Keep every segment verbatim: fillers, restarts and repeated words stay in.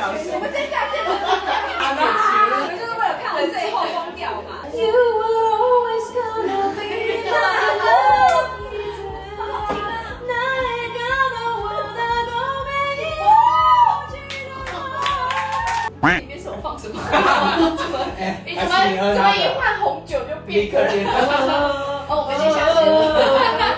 小心！ 我们这下变成好的，我们就是为了看我最后疯掉嘛。You were always gonna be my love， 哪一个的我的都没有。里面是我放什么？怎么？你怎么怎么一换红酒就变个人？哦，我们先下去。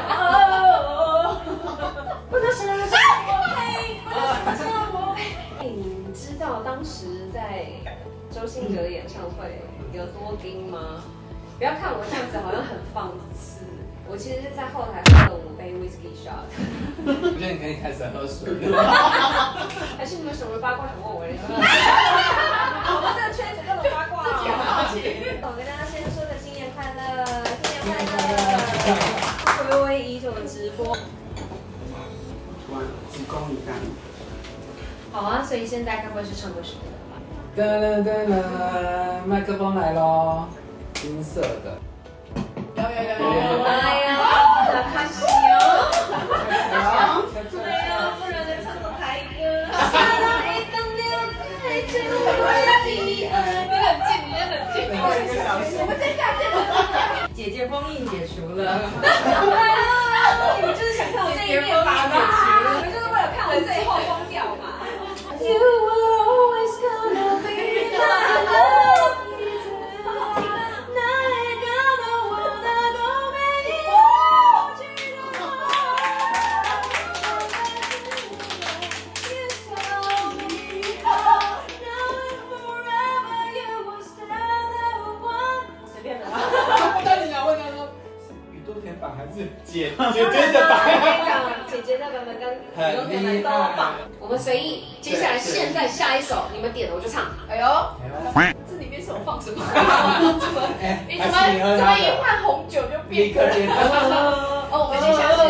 不能是我配，不能是我配。你知道当时在周兴哲的演唱会有多惊吗？不要看我这样子好像很放肆，我其实是在后台喝了五杯 whisky shot。 我觉得你可以开始喝水。 还是你们什么八卦想问我？我们这个圈子各种八卦哦。我跟大家先说个新年快乐，新年快乐！回味已久的直播。 突然鞠躬一下。 好啊，所以现在该不会是唱歌时间了吧？ 噔噔噔噔，麦克风来喽，金色的。 有有有有！哎呀，好开心哦！没有，不然再唱首台歌。下了一等流太久，我的爱。你冷静，你先冷静。 一个小时。 我们这下变成姐姐封印解除了。你们就是想看我这一面吧？你们就是为了看我最后疯掉嘛。You were always gonna be my love， 哪一个的我的都没有记得我。You tell me how now and forever you will stand the one。随便的。 那你想问他说，是宇多田版还是姐姐姐的版？ 我跟你讲，姐姐的版本跟宇多田版都棒。我们随意，接下来现在下一首，你们点了我就唱。哎呦，这里面是我放什么？怎么？你怎么怎么一换红酒就变个人？哦，我们先下去。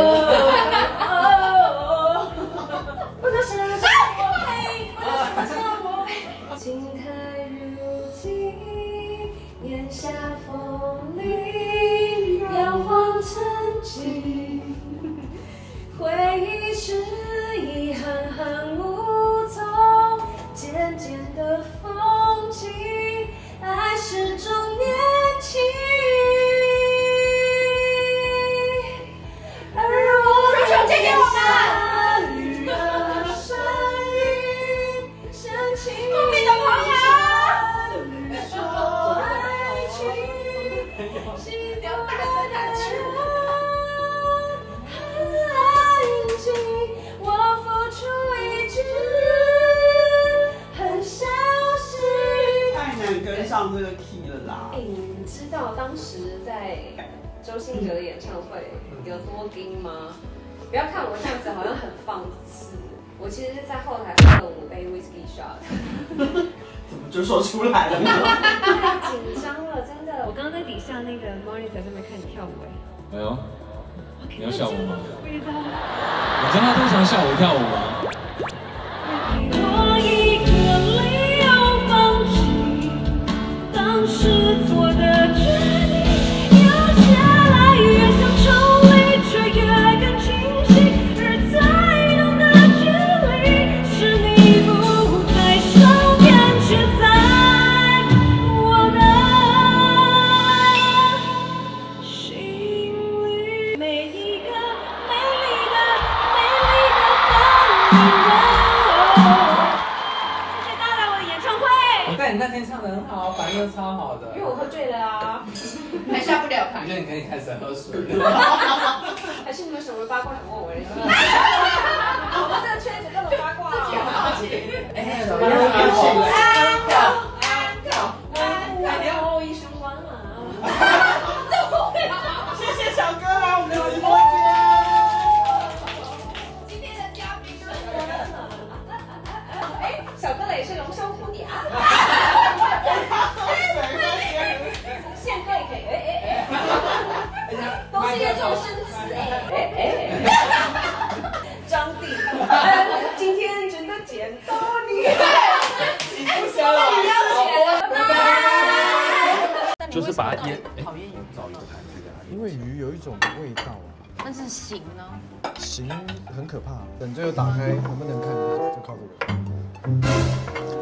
不能是我配，不能是我配。情太如镜，檐下风里摇晃曾经，回忆是一行行无踪，渐渐的风景，爱始终年轻。而我的借给我们雨的声音，像情侣的朋友，说爱情，心跳的感觉。安静，我付出一直很小心。 太难跟上这个 key 了啦！ 哎，你知道当时在周兴哲的演唱会有多惊吗？不要看我这样子好像很放肆，我其实是在后台喝了五杯 whisky shot。 怎么就说出来了呢？ 太紧张了，真的。我刚刚在底下那个 monitor 上面看你跳舞哎。 哎呦，你要笑我吗？ 不知道。 我知道他都想笑我跳舞啊。 我一个理由放弃当时做的决定，留下来越想抽离，却越更清晰。而再浓的距离，是你不在身边，却在我的心里。每一个美丽的、美丽的风景。谢谢大家来我的演唱会。 我看你那天唱的很好，反应超好的。 因为我喝醉了啊， 还下不了台。 我觉得你可以开始喝水。 还是你们什么八卦想问我？我们这个圈子各种八卦哦。 哎， 怎么样？安口安口安口，后一生关了。 谢谢小哥来我们的直播间。 今天的嘉宾是我。哎，小哥的也是龙兄蝴蝶啊。宪哥也可以，哎哎哎，都是一种生词哎哎哎。张帝，今天真的见到你。 你不想了？ 你要钱，拜拜。 就是把它腌， 讨厌鱼，找一个盘子给它，因为鱼有一种味道啊， 但是形呢？ 形很可怕。等最后打开能不能看，就靠这个。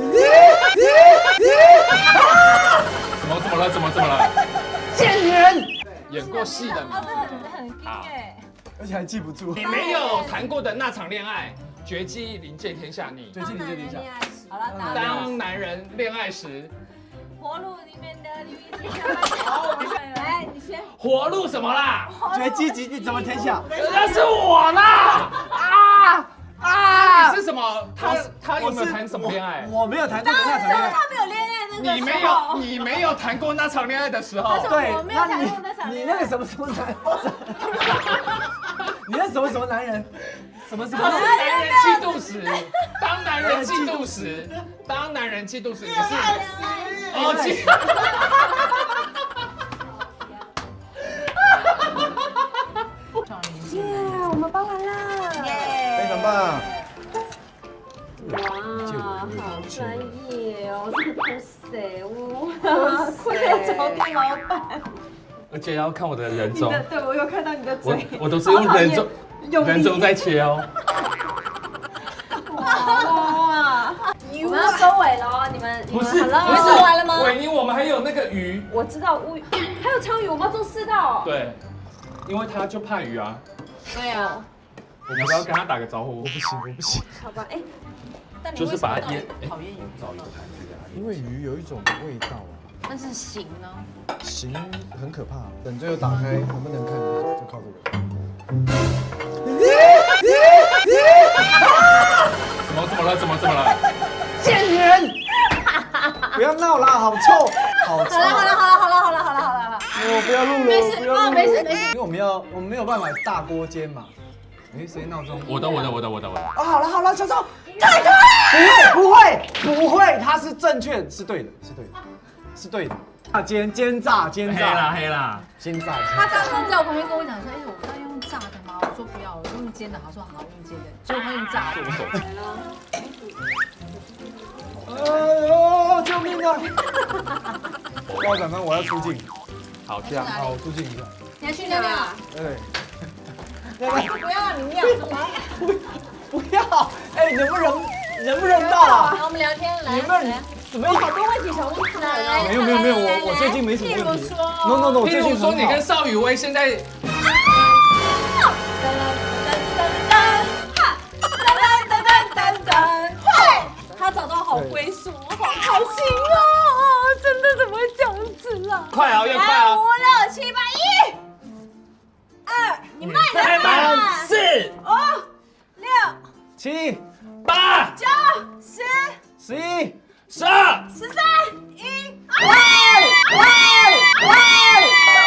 么了？怎么怎么了？ 贱人， 演过戏的哦，这很很硬哎。 而且还记不住。 你没有谈过的那场恋爱，绝技临界天下你。 绝技临界天下。 好了，答案。 当男人恋爱时， 活路里面的你，来，你先。 活路什么啦？ 绝技极地怎么天下？ 那是我啦！啊啊！你是什么？他他有没有谈什么恋爱？ 我没有谈过那场恋爱。 他没有恋爱那个。 你没有，你没有谈过那场恋爱的时候。 对， 我没有谈过那场恋爱。 你那个什么什么男？你那什么什么男人？什么什么？ 当男人嫉妒时，当男人嫉妒时，当男人嫉妒时，你是哦嫉。 耶，我们包完了， 非常棒。 哇，好专业哦，哇塞，哇，快要找定老板。 而且要看我的人中， 对我有看到你的我嘴， 我都是用人中人中在切哦。 哇，我们要收尾了，你们不是， 好了，不是完了吗？ 伟宁，我们还有那个鱼。 我知道乌鱼，还有鲳鱼，我们要做四道。 对，因为他就怕鱼啊。 对啊。 我们要跟他打个招呼。 我不行，我不行。 好吧，哎， 就是把它腌。 讨厌鱼， 因为鱼有一种味道啊。 但是形呢？ 形很可怕，等最后打开能不能看就靠这个。 怎么怎么了？怎么怎么了？ 贱人！不要闹啦，好臭，好臭！ 好了好了好了好了好了好了好了， 我不要录了， 没事不要录了没事没事因为我们要我们没有办法大锅煎嘛。哎，谁闹钟？ 我的我的我的我的我的。 哦，好了好了，小周，不会不会不会，它是正确，是对的，是对的，是对的。啊，煎煎炸煎黑啦炸黑啦。 煎炸。 他刚刚在我旁边跟我讲说，哎，我要用炸的吗？我说不要，我用煎的。他说好，用煎的。结果他用炸的。 我手机。 哎呦，救命啊！高长官，我要出镜。 好，这样。 好，我出镜一下。 你要去尿尿啊？ 对。 不要让你尿什么？ 不不要！哎，忍不忍忍不忍到啊？ 我们聊天来。 你们怎么好多问题想问他？没有没有没有，我我最近没什么问题。No No No， 我最近说你跟邵雨薇现在。 他找到好归宿，我好开心哦！真的怎么会这样子啦？ 快啊，越快啊！ 五六七八一、二，你慢点三四五六七八九十十一十二十三一二二二。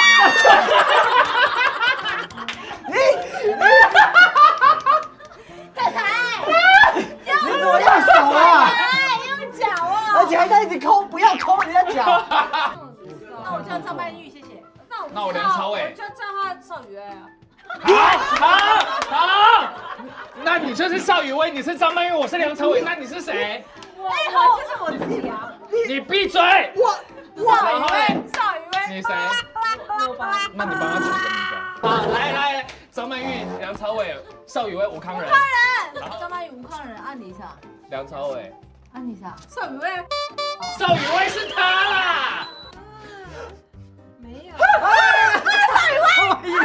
太太， 你怎么用手啊？ 用脚啊！ 而且还在一直抠，不要抠人家脚。 那我叫张曼玉，谢谢。那我那我梁朝伟我就叫他邵雨薇啊。 好，好，好，那你就是邵雨薇，你是张曼玉，我是梁朝伟，那你是谁？ 我我就是我自己啊。 你闭嘴！ 我邵雨薇，邵雨薇。 你谁？ 我帮。 那你帮他取个名字。好，来来，张曼玉、梁朝伟、邵雨薇、吴康仁。 张曼玉、吴康仁，按你一下， 梁朝伟。 按你一下。 邵雨薇。 邵雨薇是他啦。 没有。 邵雨薇。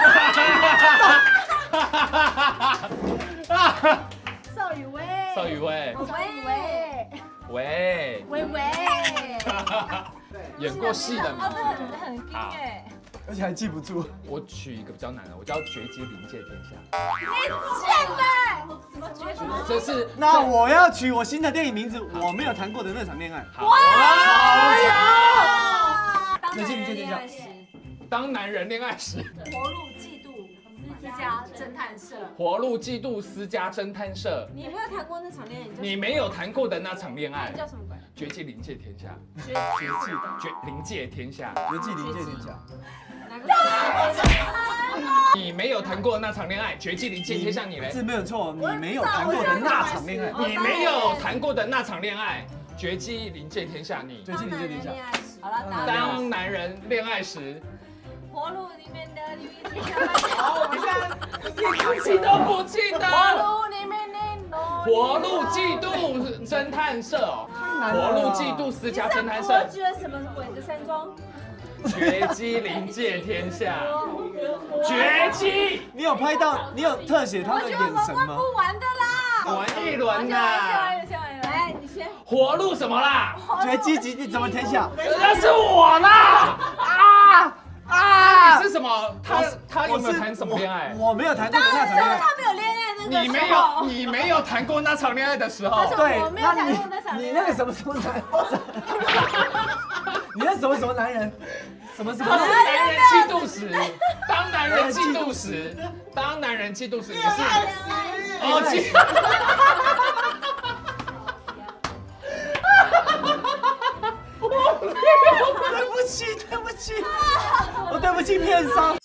邵雨薇。 邵雨薇。 邵雨薇。 喂。 薇薇。 演过戏的哦，这很很硬哎。 而且还记不住。 我取一个比较难的，我叫绝技临界天下。 你贱的！什么绝技？ 这是那我要取我新的电影名字，我没有谈过的那场恋爱。 哇！ 绝技临界天下。 当男人恋爱时， 活路嫉妒私家侦探社。 活路嫉妒私家侦探社。 你没有谈过那场恋爱， 你没有谈过的那场恋爱你叫什么鬼？ 绝技临界天下。 绝绝技绝临界天下。 绝技临界天下。 哪个？ 你没有谈过的那场恋爱，绝技临界天下，你嘞？ 字没有错，你没有谈过的那场恋爱。 你没有谈过的那场恋爱，绝技临界天下，你。 绝技临界天下。 好了，答案。 当男人恋爱时， 活路里面的你。 好，你看，你记都不记得。 活路里面的你。 活路嫉妒侦探社哦，活路嫉妒私家侦探社。 我觉得什么鬼的山庄？ 绝技临界天下，绝技你有拍到？你有特写他的眼神吗？ 不玩的啦。 玩一轮呐， 来，你先。 活路什么啦？ 绝技极地怎么天下？ 那是我啦！ 啊啊！ 你是什么？他他有没有谈什么恋爱？ 我没有谈过那场恋爱。 他没有恋爱那个。 你没有，你没有谈过那场恋爱的时候。 对， 我没有谈过那场恋爱。 你那个什么什么男？你那什么什么男人？什么什么他是男人？ 男人嫉妒时，当男人嫉妒时，当男人嫉妒时，你是哦嫉。 对不起，对不起，我对不起片商。